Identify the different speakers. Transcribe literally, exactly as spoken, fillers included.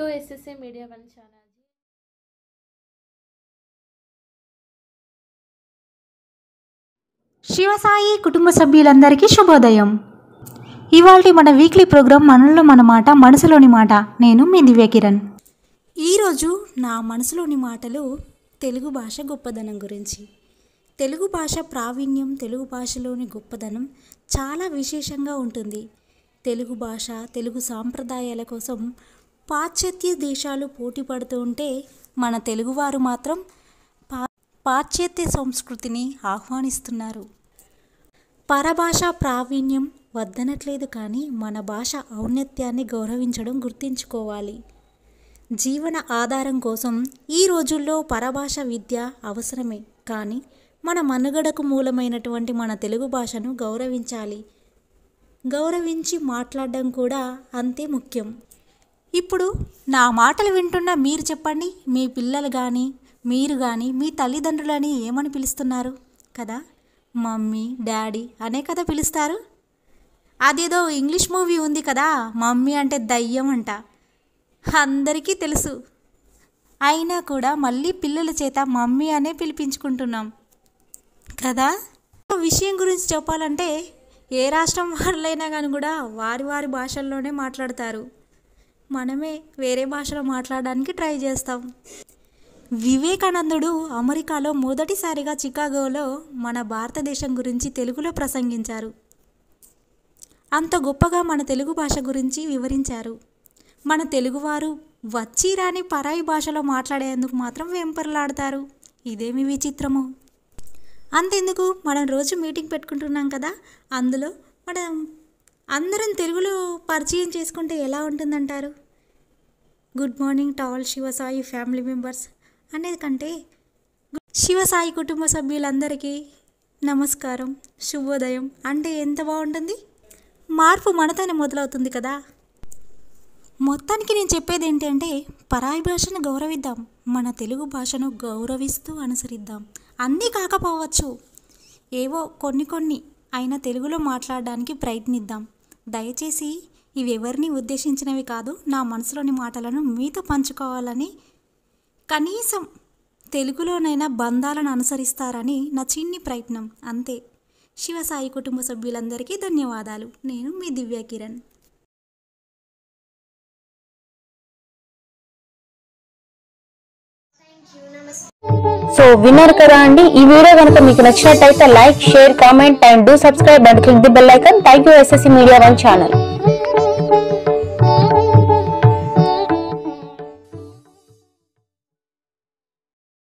Speaker 1: SSC media one channel.
Speaker 2: Shivasai కుటుంబ సభ్యులందరికీ శుభోదయం. ఇవాల్టి మన వీక్లీ ప్రోగ్రాం మనలో మన మాట, మనసులోని మాట. నేను మీ దివ్య కిరణ్. ఈరోజు నా మనసులోని మాటలు తెలుగు భాష గొప్పదనం గురించి. తెలుగు భాష ప్రావీణ్యం, తెలుగు భాషలోని గొప్పదనం చాలా విశేషంగా ఉంటుంది. తెలుగు భాష, తెలుగు సాంప్రదాయాల కోసం పాశ్చాత్య దేశాలు పోటీ పడుతూ ఉంటే మన తెలుగువారు మాత్రం పా పాశ్చాత్య సంస్కృతిని ఆహ్వానిస్తున్నారు. పరభాష ప్రావీణ్యం వద్దనట్లేదు, కానీ మన భాష ఔన్నత్యాన్ని గౌరవించడం గుర్తుంచుకోవాలి. జీవన ఆధారం కోసం ఈ రోజుల్లో పరభాష విద్య అవసరమే, కానీ మన మనుగడకు మూలమైనటువంటి మన తెలుగు భాషను గౌరవించాలి. గౌరవించి మాట్లాడడం కూడా అంతే ముఖ్యం. ఇప్పుడు నా మాటలు వింటున్న మీరు చెప్పండి, మీ పిల్లలు కానీ మీరు కానీ మీ తల్లిదండ్రులని ఏమని పిలుస్తున్నారు కదా? మమ్మీ, డాడీ అనే కదా పిలుస్తారు. అదేదో ఇంగ్లీష్ మూవీ ఉంది కదా, మమ్మీ అంటే దయ్యం అంట, అందరికీ తెలుసు. అయినా కూడా మళ్ళీ పిల్లల చేత మమ్మీ అనే పిలిపించుకుంటున్నాం కదా. విషయం గురించి చెప్పాలంటే ఏ రాష్ట్రం వాళ్ళైనా కానీ కూడా వారి వారి భాషల్లోనే మాట్లాడతారు. మనమే వేరే భాషలో మాట్లాడడానికి ట్రై చేస్తాం. వివేకానందుడు అమెరికాలో మొదటిసారిగా చికాగోలో మన భారతదేశం గురించి తెలుగులో ప్రసంగించారు. అంత గొప్పగా మన తెలుగు భాష గురించి వివరించారు. మన తెలుగువారు వచ్చి రాని పరాయి భాషలో మాట్లాడేందుకు మాత్రం వెంపర్లాడతారు. ఇదేమి విచిత్రము. అంతెందుకు, మనం రోజు మీటింగ్ పెట్టుకుంటున్నాం కదా, అందులో మనం అందరం తెలుగులో పరిచయం చేసుకుంటే ఎలా ఉంటుందంటారు? Good morning to all Shivasai family members అనేది కంటే శివసాయి కుటుంబ సభ్యులందరికీ నమస్కారం, శుభోదయం అంటే ఎంత బాగుంటుంది. మార్పు మనతోనే మొదలవుతుంది కదా. మొత్తానికి నేను చెప్పేది ఏంటంటే, పరాయి భాషను గౌరవిద్దాం, మన తెలుగు భాషను గౌరవిస్తూ అనుసరిద్దాం. అన్నీ కాకపోవచ్చు, ఏవో కొన్ని కొన్ని అయినా తెలుగులో మాట్లాడడానికి ప్రయత్నిద్దాం. దయచేసి ఇవి ఎవరిని ఉద్దేశించినవి కాదు, నా మనసులోని మాటలను మీతో పంచుకోవాలని, కనీసం తెలుగులోనైనా బంధాలను అనుసరిస్తారని నా చిన్ని ప్రయత్నం అంతే. శివసాయి కుటుంబ సభ్యులందరికీ ధన్యవాదాలు. నేను మీ దివ్య కిరణ్.
Speaker 3: సో విన్నారు కదా అండి, ఈ వీడియో కనుక మీకు నచ్చినట్టయితే like, share, comment and do subscribe and click the bell icon. Thank you SSC media one channel.